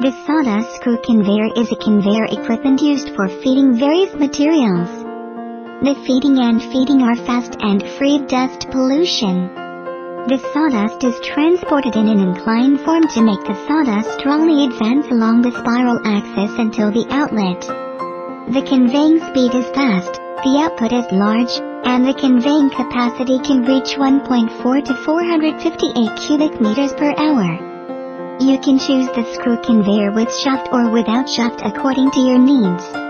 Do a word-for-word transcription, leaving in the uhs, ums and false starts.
This sawdust screw conveyor is a conveyor equipment used for feeding various materials. The feeding and feeding are fast and free of dust pollution. This sawdust is transported in an inclined form to make the sawdust strongly advance along the spiral axis until the outlet. The conveying speed is fast, the output is large, and the conveying capacity can reach one point four to four hundred fifty-eight cubic meters per hour. You can choose the screw conveyor with shaft or without shaft according to your needs.